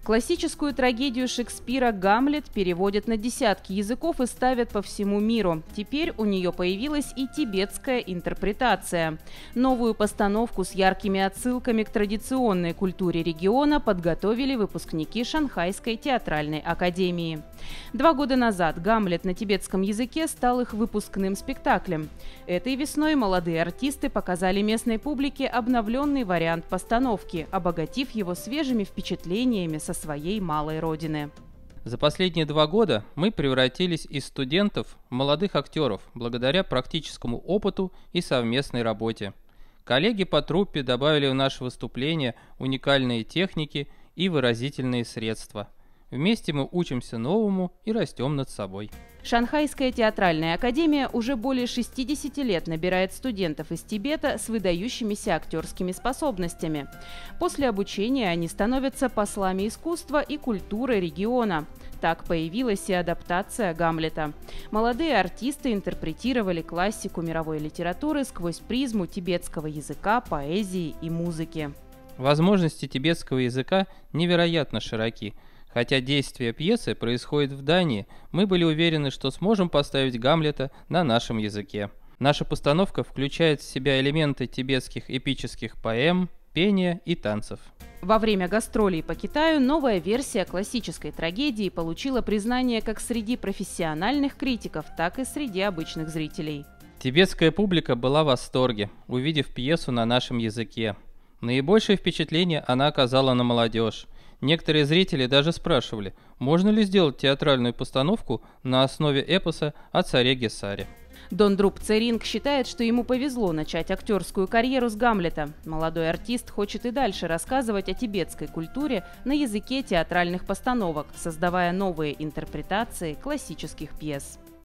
Классическую трагедию Шекспира «Гамлет» переводят на десятки языков и ставят по всему миру. Теперь у нее появилась и тибетская интерпретация. Новую постановку с яркими отсылками к традиционной культуре региона подготовили выпускники Шанхайской театральной академии. 2 года назад «Гамлет» на тибетском языке стал их выпускным спектаклем. Этой весной молодые артисты показали местной публике обновленный вариант постановки, обогатив его свежими впечатлениями со своей малой родины. За последние 2 года мы превратились из студентов в молодых актеров благодаря практическому опыту и совместной работе. Коллеги по труппе добавили в наше выступление уникальные техники и выразительные средства. Вместе мы учимся новому и растем над собой. Шанхайская театральная академия уже более 60 лет набирает студентов из Тибета с выдающимися актерскими способностями. После обучения они становятся послами искусства и культуры региона. Так появилась и адаптация «Гамлета». Молодые артисты интерпретировали классику мировой литературы сквозь призму тибетского языка, поэзии и музыки. Возможности тибетского языка невероятно широки. Хотя действие пьесы происходит в Дании, мы были уверены, что сможем поставить Гамлета на нашем языке. Наша постановка включает в себя элементы тибетских эпических поэм, пения и танцев. Во время гастролей по Китаю новая версия классической трагедии получила признание как среди профессиональных критиков, так и среди обычных зрителей. Тибетская публика была в восторге, увидев пьесу на нашем языке. Наибольшее впечатление она оказала на молодежь. Некоторые зрители даже спрашивали, можно ли сделать театральную постановку на основе эпоса о царе Гесаре. Дондруп Церинг считает, что ему повезло начать актерскую карьеру с «Гамлета». Молодой артист хочет и дальше рассказывать о тибетской культуре на языке театральных постановок, создавая новые интерпретации классических пьес.